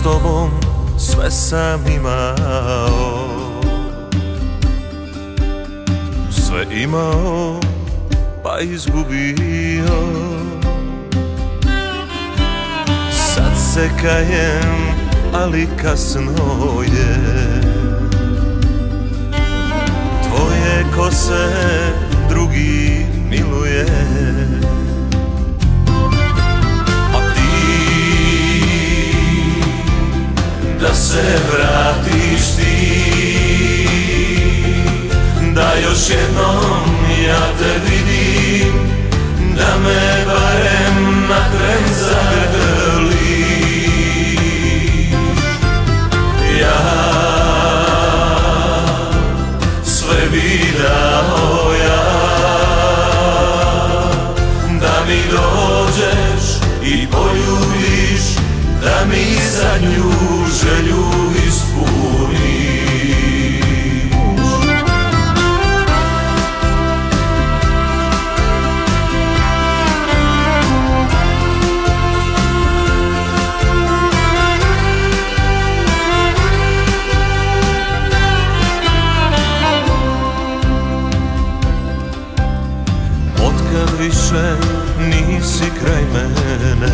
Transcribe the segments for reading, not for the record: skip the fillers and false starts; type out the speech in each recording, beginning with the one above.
s tobom sve sam imao, sve imao pa izgubio. Sad se kajem, ali kasno je. Tvoje kose drugi miluje, a ti da se vratiš ti, da još jednom ja te vidim, da me barem na tren zagrliš. Ja sve bi dao ja, da mi dođeš i poljubiš, da mi zadnju želju ispuniš. Otkad više nisi kraj mene,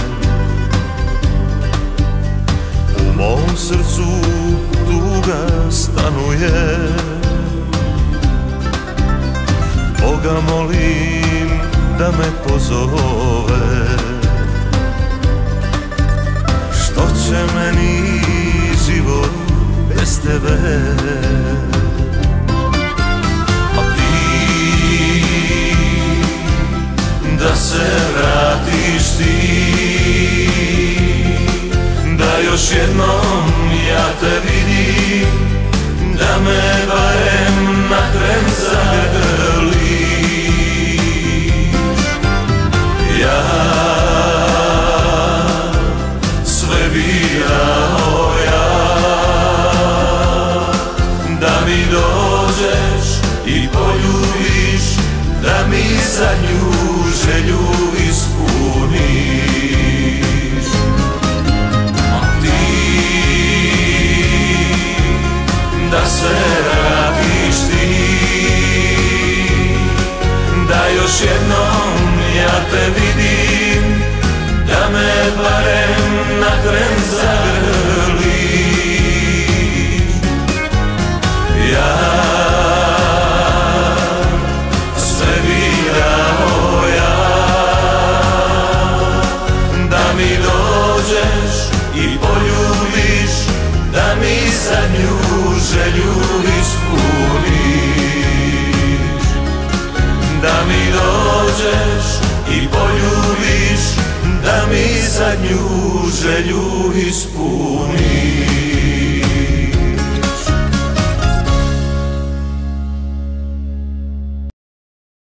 u mom srcu tuga stanuje. Boga molim da me pozove, što će meni život bez tebe. Da se vratiš ti, da još jednom ja te vidim, da me barem na tren zagrliš. Ja sve bi dao ja, da mi dođeš i poljubiš, da mi zadnju želju ispuniš. A ti da se vratiš ti, da još jednom ja te vidim, da me barem na tren zagrliš. Ja i poljubiš, da mi zadnju želju ispuniš, da mi dođeš i poljubiš, da mi zadnju želju ispuniš.